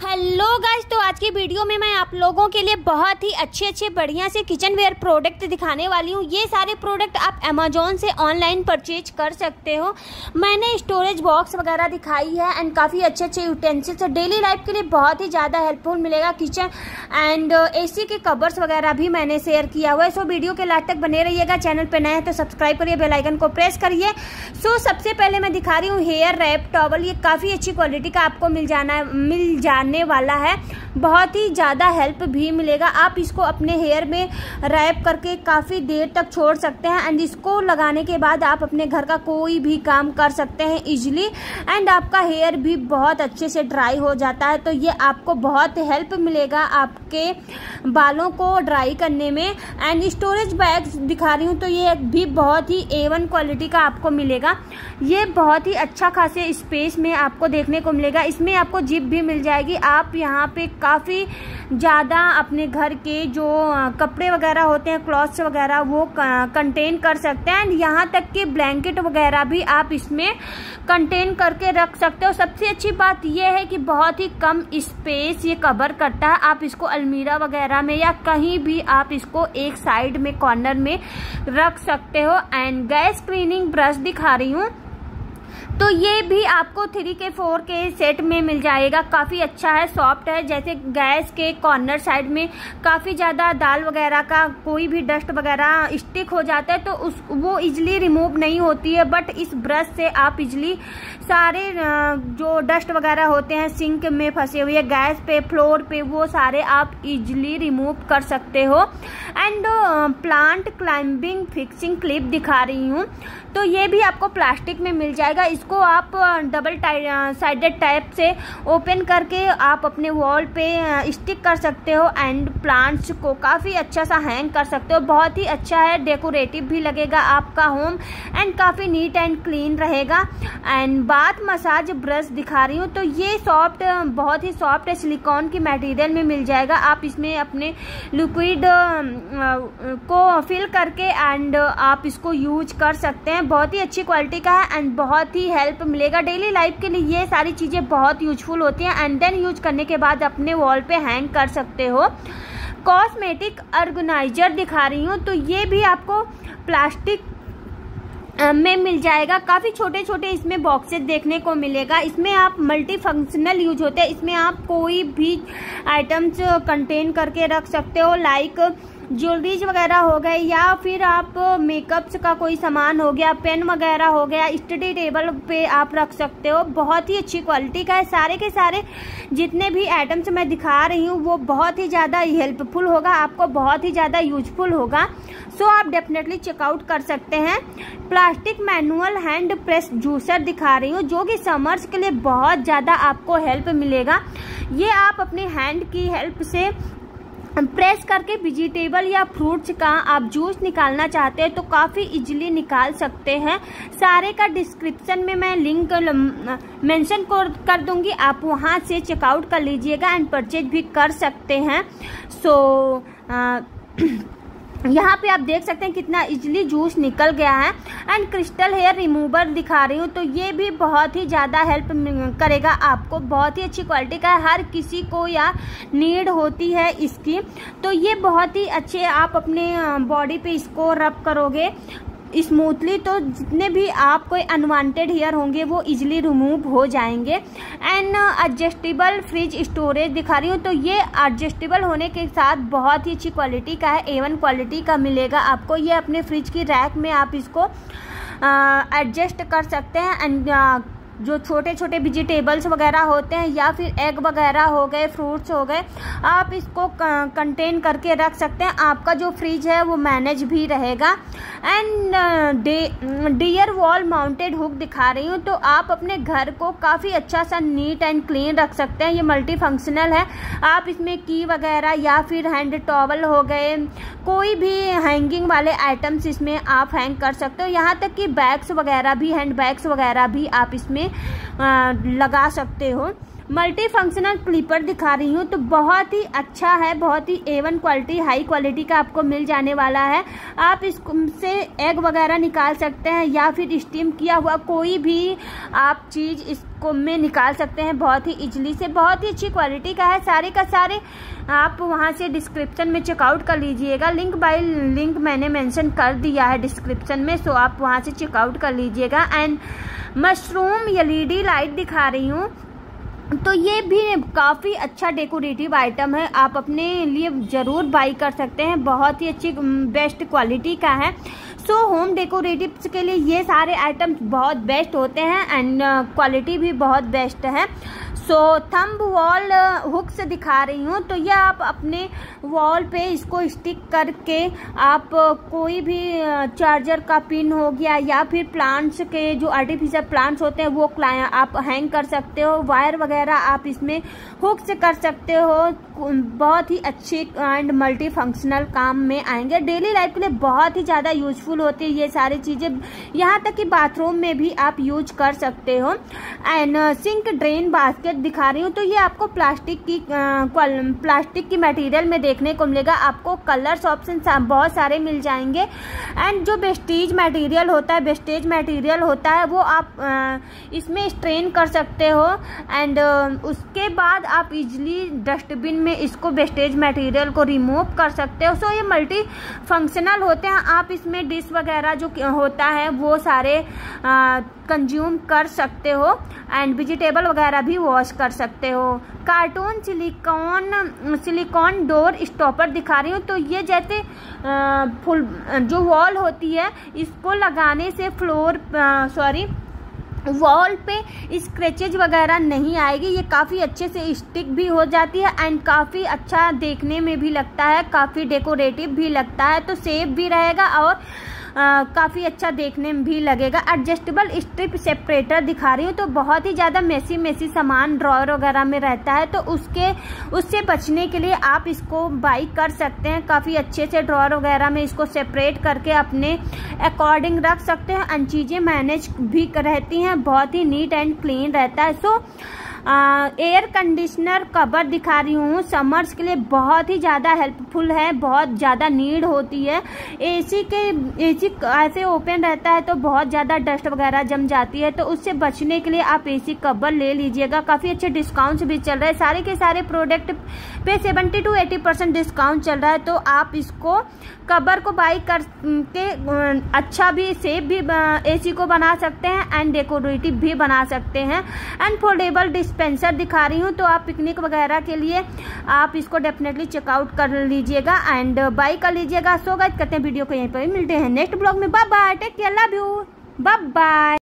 Hello guys, तो आज की वीडियो में मैं आप लोगों के लिए बहुत ही अच्छे बढ़िया से किचन वेयर प्रोडक्ट दिखाने वाली हूँ। ये सारे प्रोडक्ट आप अमेजोन से ऑनलाइन परचेज कर सकते हो। मैंने स्टोरेज बॉक्स वगैरह दिखाई है एंड काफ़ी अच्छे यूटेंसिल्स डेली लाइफ के लिए बहुत ही ज़्यादा हेल्पफुल मिलेगा। किचन एंड एसी के कवर्स वगैरह भी मैंने शेयर किया हुआ है। सो वीडियो के लास्ट तक बने रहिएगा। चैनल पर नए हैं तो सब्सक्राइब करिए, बेल आइकन को प्रेस करिए। सो सबसे पहले मैं दिखा रही हूँ हेयर रैप टॉवल। ये काफ़ी अच्छी क्वालिटी का आपको मिल जाने वाला है। बहुत ही ज़्यादा हेल्प भी मिलेगा। आप इसको अपने हेयर में रैप करके काफ़ी देर तक छोड़ सकते हैं एंड इसको लगाने के बाद आप अपने घर का कोई भी काम कर सकते हैं इजीली एंड आपका हेयर भी बहुत अच्छे से ड्राई हो जाता है। तो ये आपको बहुत हेल्प मिलेगा आपके बालों को ड्राई करने में। एंड स्टोरेज बैग्स दिखा रही हूँ तो ये भी बहुत ही A1 क्वालिटी का आपको मिलेगा। ये बहुत ही अच्छा खासे स्पेस में आपको देखने को मिलेगा। इसमें आपको जिप भी मिल जाएगी। आप यहाँ पे काफ़ी ज़्यादा अपने घर के जो कपड़े वगैरह होते हैं, क्लॉथ्स वगैरह, वो कंटेन कर सकते हैं एंड यहाँ तक कि ब्लैंकेट वगैरह भी आप इसमें कंटेन करके रख सकते हो। सबसे अच्छी बात यह है कि बहुत ही कम स्पेस ये कवर करता है। आप इसको अलमीरा वगैरह में या कहीं भी आप इसको एक साइड में कॉर्नर में रख सकते हो। एंड गैस क्लीनिंग ब्रश दिखा रही हूँ तो ये भी आपको 3 के 4 के सेट में मिल जाएगा। काफ़ी अच्छा है, सॉफ्ट है। जैसे गैस के कॉर्नर साइड में काफ़ी ज़्यादा दाल वगैरह का कोई भी डस्ट वगैरह स्टिक हो जाता है तो वो इजली रिमूव नहीं होती है। बट इस ब्रश से आप इजली सारे जो डस्ट वगैरह होते हैं सिंक में फंसे हुए, गैस पे, फ्लोर पे, वो सारे आप इजली रिमूव कर सकते हो। And plant climbing fixing clip दिखा रही हूँ तो ये भी आपको प्लास्टिक में मिल जाएगा। इसको आप डबल साइडेड टाइप से ओपन करके आप अपने वॉल पे स्टिक कर सकते हो एंड प्लांट्स को काफ़ी अच्छा सा हैंग कर सकते हो। बहुत ही अच्छा है, डेकोरेटिव भी लगेगा आपका होम एंड काफ़ी नीट एंड क्लीन रहेगा। एंड बाथ मसाज ब्रश दिखा रही हूँ तो ये सॉफ्ट, बहुत ही सॉफ्ट है, सिलिकॉन की मटेरियल में मिल जाएगा। आप इसमें अपने लिक्विड को फिल करके एंड आप इसको यूज कर सकते हैं। बहुत ही अच्छी क्वालिटी का है एंड बहुत ही हेल्प मिलेगा। डेली लाइफ के लिए ये सारी चीज़ें बहुत यूजफुल होती हैं एंड देन यूज करने के बाद अपने वॉल पे हैंग कर सकते हो। कॉस्मेटिक ऑर्गेनाइजर दिखा रही हूँ तो ये भी आपको प्लास्टिक में मिल जाएगा। काफ़ी छोटे इसमें बॉक्सेस देखने को मिलेगा। इसमें आप मल्टी फंक्शनल यूज होते हैं। इसमें आप कोई भी आइटम्स कंटेन करके रख सकते हो, लाइक ज्वेलरीज वगैरह हो गए या फिर आप मेकअप्स का कोई सामान हो गया, पेन वगैरह हो गया, स्टडी टेबल पे आप रख सकते हो। बहुत ही अच्छी क्वालिटी का है। सारे के सारे जितने भी आइटम्स मैं दिखा रही हूँ वो बहुत ही ज़्यादा हेल्पफुल होगा, आपको बहुत ही ज़्यादा यूजफुल होगा। सो आप डेफिनेटली चेकआउट कर सकते हैं। Plastic manual hand press juicer दिखा रही हूँ जो कि समर्स के लिए बहुत ज़्यादा आपको हेल्प मिलेगा। ये आप अपने हैंड की हेल्प से प्रेस करके वेजिटेबल या फ्रूट्स का आप जूस निकालना चाहते हैं तो काफ़ी इजीली निकाल सकते हैं। सारे का डिस्क्रिप्शन में मैं लिंक मेंशन कर दूंगी, आप वहां से चेकआउट कर लीजिएगा एंड परचेज भी कर सकते हैं। सो यहाँ पे आप देख सकते हैं कितना इजीली जूस निकल गया है। एंड क्रिस्टल हेयर रिमूवर दिखा रही हूँ तो ये भी बहुत ही ज़्यादा हेल्प करेगा आपको। बहुत ही अच्छी क्वालिटी का है, हर किसी को या नीड होती है इसकी। तो ये बहुत ही अच्छे, आप अपने बॉडी पे इसको रब करोगे स्मूथली तो जितने भी आपको अनवांटेड हेयर होंगे वो इजीली रिमूव हो जाएंगे। एंड एडजस्टेबल फ्रिज स्टोरेज दिखा रही हूँ तो ये एडजस्टेबल होने के साथ बहुत ही अच्छी क्वालिटी का है, A1 क्वालिटी का मिलेगा आपको। ये अपने फ्रिज की रैक में आप इसको एडजस्ट कर सकते हैं एंड जो छोटे वेजिटेबल्स वगैरह होते हैं या फिर एग वगैरह हो गए, फ्रूट्स हो गए, आप इसको कंटेन करके रख सकते हैं। आपका जो फ्रिज है वो मैनेज भी रहेगा। And deer wall mounted hook दिखा रही हूँ तो आप अपने घर को काफ़ी अच्छा सा नीट एंड क्लीन रख सकते हैं। ये मल्टी फंक्शनल है। आप इसमें की वगैरह या फिर हैंड टॉवल हो गए, कोई भी हैंगिंग वाले आइटम्स इसमें आप हैंग कर सकते हो। यहाँ तक कि बैग्स वगैरह भी, हैंड बैग्स वगैरह भी आप इसमें लगा सकते हो। मल्टी फंक्शनल क्लिपर दिखा रही हूँ। तो बहुत ही अच्छा है, बहुत ही A1 क्वालिटी, हाई क्वालिटी का आपको मिल जाने वाला है। आप इससे एग वगैरह निकाल सकते हैं या फिर स्टीम किया हुआ कोई भी आप चीज़ इसको में निकाल सकते हैं बहुत ही इजीली से। बहुत ही अच्छी क्वालिटी का है, सारे का सारे आप वहाँ से डिस्क्रिप्शन में चेकआउट कर लीजिएगा। लिंक बाय लिंक मैंने मेंशन कर दिया है डिस्क्रिप्शन में, सो आप वहाँ से चेकआउट कर लीजिएगा। एंड मशरूम LED लाइट दिखा रही हूँ। तो ये भी काफ़ी अच्छा डेकोरेटिव आइटम है, आप अपने लिए ज़रूर बाई कर सकते हैं। बहुत ही अच्छी बेस्ट क्वालिटी का है। सो होम डेकोरेटिव्स के लिए ये सारे आइटम्स बहुत बेस्ट होते हैं एंड क्वालिटी भी बहुत बेस्ट है। सो थंब वॉल हुक्स दिखा रही हूँ। तो यह आप अपने वॉल पे इसको स्टिक करके आप कोई भी चार्जर का पिन हो गया या फिर प्लांट्स के जो आर्टिफिशियल प्लांट्स होते हैं वो आप हैंग कर सकते हो। वायर वगैरह आप इसमें हुक से कर सकते हो। बहुत ही अच्छे एंड मल्टी फंक्शनल काम में आएंगे। डेली लाइफ के लिए बहुत ही ज़्यादा यूजफुल होती है ये सारी चीज़ें, यहाँ तक कि बाथरूम में भी आप यूज कर सकते हो। एंड सिंक ड्रेन बास्केट दिखा रही हूँ। तो ये आपको प्लास्टिक की मटेरियल में देखने को मिलेगा। आपको कलर्स ऑप्शन बहुत सारे मिल जाएंगे। एंड जो वेस्टेज मटेरियल होता है वो आप इसमें स्ट्रेन कर सकते हो। एंड उसके बाद आप इजीली डस्टबिन में इसको वेस्टेज मटेरियल को रिमूव कर सकते हो। सो ये मल्टी फंक्शनल होते हैं। आप इसमें डिश वगैरह जो होता है वो सारे कंज्यूम कर सकते हो एंड वेजिटेबल वगैरह भी वॉश कर सकते हो। कार्टून सिलिकॉन डोर स्टॉपर दिखा रही हूँ। तो ये जैसे फुल जो वॉल होती है इसको लगाने से वॉल पे स्क्रैचेज वगैरह नहीं आएगी। ये काफ़ी अच्छे से स्टिक भी हो जाती है एंड काफ़ी अच्छा देखने में भी लगता है, काफ़ी डेकोरेटिव भी लगता है। तो सेफ भी रहेगा और काफ़ी अच्छा देखने में भी लगेगा। एडजस्टेबल स्ट्रिप सेपरेटर दिखा रही हूँ। तो बहुत ही ज़्यादा मेसी सामान ड्रॉअर वगैरह में रहता है, तो उससे बचने के लिए आप इसको बाई कर सकते हैं। काफ़ी अच्छे से ड्रॉअर वगैरह में इसको सेपरेट करके अपने अकॉर्डिंग रख सकते हैं एंड चीज़ें मैनेज भी रहती हैं। बहुत ही नीट एंड क्लीन रहता है। सो एयर कंडीशनर कवर दिखा रही हूँ। समर्स के लिए बहुत ही ज़्यादा हेल्पफुल है, बहुत ज़्यादा नीड होती है। एसी ऐसे ओपन रहता है तो बहुत ज़्यादा डस्ट वगैरह जम जाती है, तो उससे बचने के लिए आप एसी कवर ले लीजिएगा। काफ़ी अच्छे डिस्काउंट्स भी चल रहे हैं। सारे के सारे प्रोडक्ट पे 70 to 80% डिस्काउंट चल रहा है। तो आप इसको कवर को बाई करके अच्छा भी सेफ भी एसी को बना सकते हैं एंड डेकोरेटिव भी बना सकते हैं। एंड फोल्डेबल डिस्पेंसर दिखा रही हूँ। तो आप पिकनिक वगैरह के लिए आप इसको डेफिनेटली चेकआउट कर लीजिएगा एंड बाई कर लीजिएगा। सो गाइस करते हैं वीडियो को यहीं पर, मिलते हैं नेक्स्ट ब्लॉग में। Bye bye, take care, love you, bye bye.